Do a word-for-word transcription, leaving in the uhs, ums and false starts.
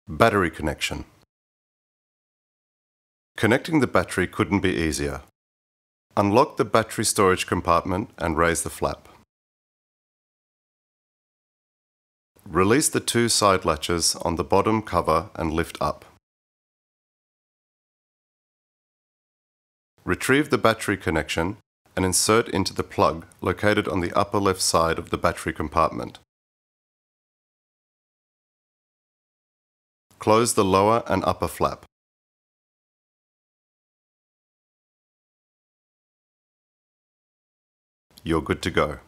Battery connection. Connecting the battery couldn't be easier. Unlock the battery storage compartment and raise the flap. Release the two side latches on the bottom cover and lift up. Retrieve the battery connection and insert into the plug located on the upper left side of the battery compartment. Close the lower and upper flap. You're good to go.